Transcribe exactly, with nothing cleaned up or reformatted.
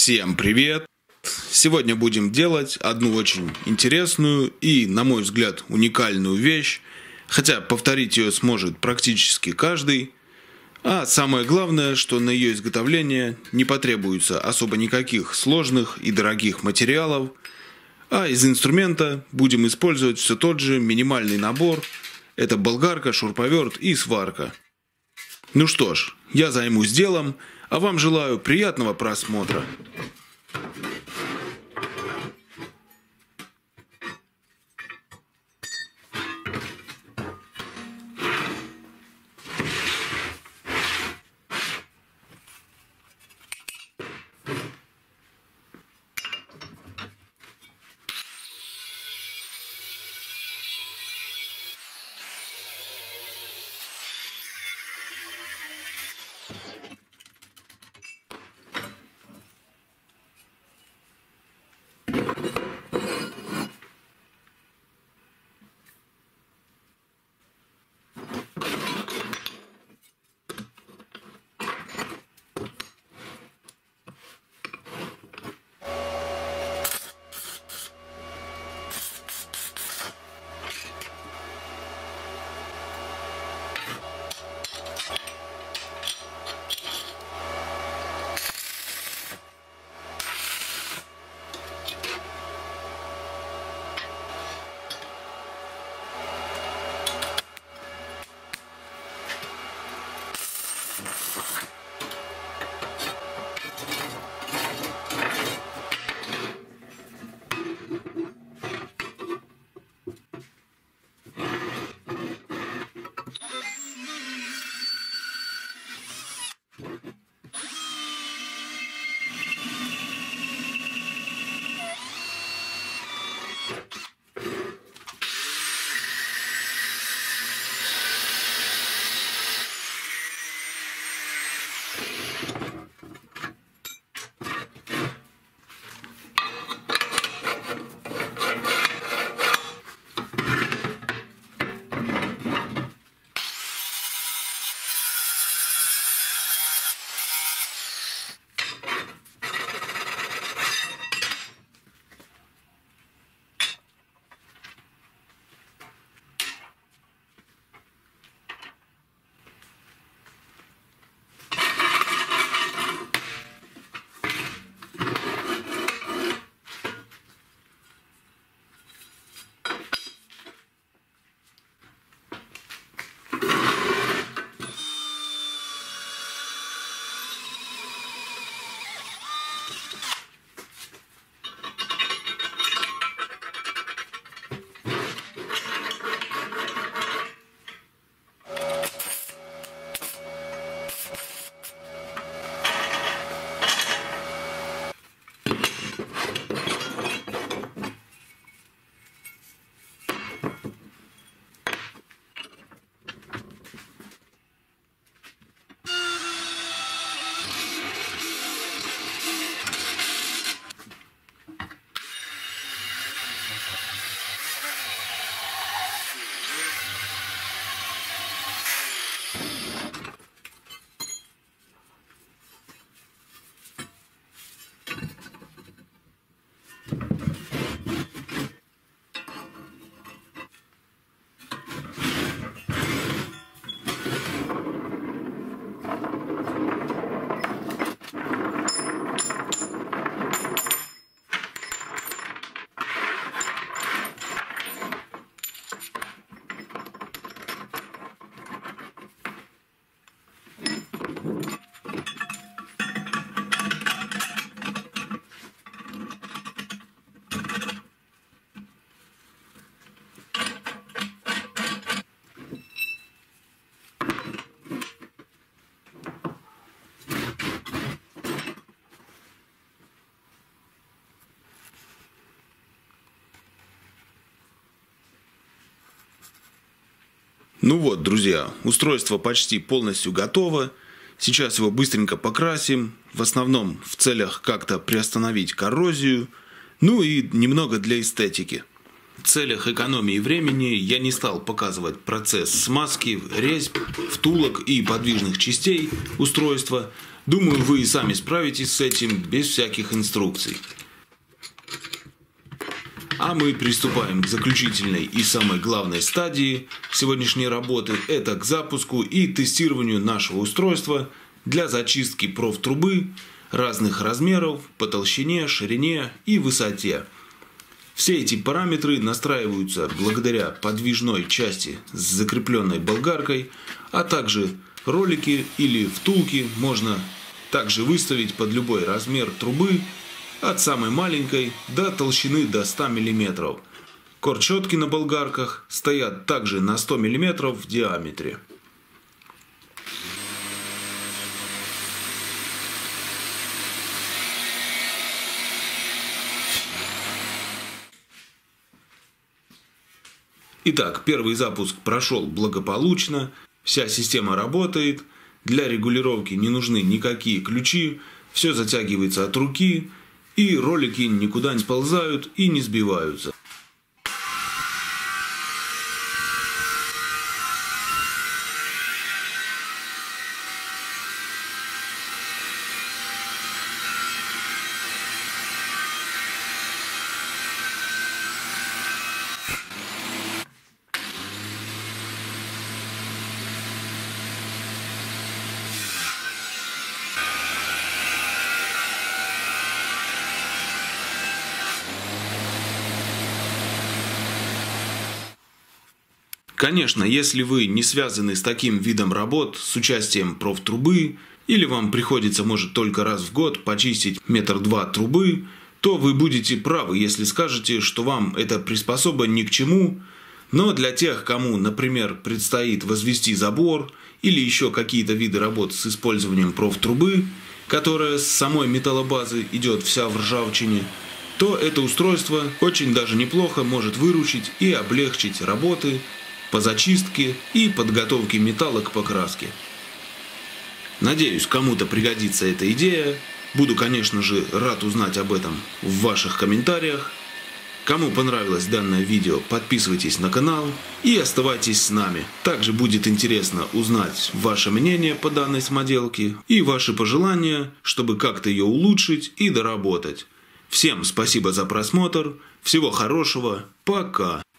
Всем привет! Сегодня будем делать одну очень интересную и, на мой взгляд, уникальную вещь, хотя повторить ее сможет практически каждый. А самое главное, что на ее изготовление не потребуется особо никаких сложных и дорогих материалов, а из инструмента будем использовать все тот же минимальный набор. Это болгарка, шуруповерт и сварка. Ну что ж, я займусь делом, а вам желаю приятного просмотра. Ну вот, друзья, устройство почти полностью готово. Сейчас его быстренько покрасим, в основном в целях как-то приостановить коррозию, ну и немного для эстетики. В целях экономии времени я не стал показывать процесс смазки, резьб, втулок и подвижных частей устройства, Думаю, вы и сами справитесь с этим без всяких инструкций. А мы приступаем к заключительной и самой главной стадии сегодняшней работы. Это к запуску и тестированию нашего устройства для зачистки профтрубы разных размеров по толщине, ширине и высоте. Все эти параметры настраиваются благодаря подвижной части с закрепленной болгаркой, а также ролики или втулки можно также выставить под любой размер трубы, от самой маленькой до толщины до ста миллиметров. Корчетки на болгарках стоят также на сто миллиметров в диаметре. Итак, первый запуск прошел благополучно, вся система работает, для регулировки не нужны никакие ключи, все затягивается от руки, и ролики никуда не сползают и не сбиваются. Конечно, если вы не связаны с таким видом работ, с участием профтрубы, или вам приходится, может, только раз в год почистить метр два трубы, то вы будете правы, если скажете, что вам эта приспособа ни к чему. Но для тех, кому, например, предстоит возвести забор или еще какие-то виды работ с использованием профтрубы, которая с самой металлобазы идет вся в ржавчине, то это устройство очень даже неплохо может выручить и облегчить работы по зачистке и подготовке металла к покраске. Надеюсь, кому-то пригодится эта идея. Буду, конечно же, рад узнать об этом в ваших комментариях. Кому понравилось данное видео, подписывайтесь на канал и оставайтесь с нами. Также будет интересно узнать ваше мнение по данной самоделке и ваши пожелания, чтобы как-то ее улучшить и доработать. Всем спасибо за просмотр, всего хорошего, пока!